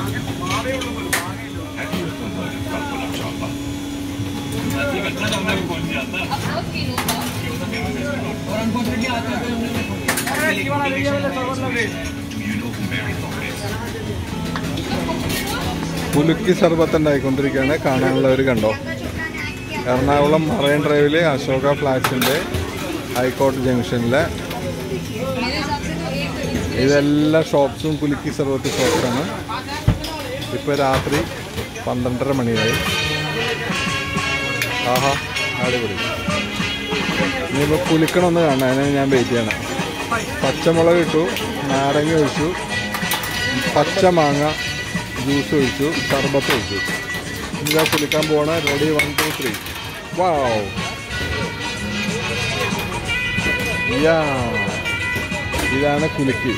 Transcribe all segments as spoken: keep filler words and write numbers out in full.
പുലുക്കി സർബത്ത് ഉണ്ടായിക്കൊണ്ടിരിക്കുകയാണ്. കാണാനുള്ളവർ കണ്ടോ. എറണാകുളം മറൈൻ ഡ്രൈവിലെ അശോക ഫ്ലാറ്റ്സിൻ്റെ ഹൈക്കോർട്ട് ജംഗ്ഷനിലെ ഇതെല്ലാ ഷോപ്സും പുലുക്കി സർബത്ത് ഷോപ്സാണ്. ഇപ്പോൾ രാത്രി പന്ത്രണ്ടര മണിയായി. ആഹാ, അടിപൊളി. ഇനിയിപ്പോൾ കുലുക്കണമെന്ന് കാണാൻ അതിന് ഞാൻ വെയിറ്റ് ചെയ്യണം. പച്ചമുളക് ഇട്ടു, നാരങ്ങ ഒഴിച്ചു, പച്ച മാങ്ങ ജ്യൂസ് ഒഴിച്ചു, സർബത്ത് ഒഴിച്ചു. ഇതാ കുലിക്കാൻ പോണ. Ready, one two three. Wow, yeah, ഇതാണ് കുലുക്കി.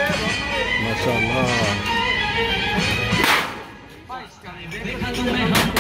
മാഷാ അല്ലാഹ്.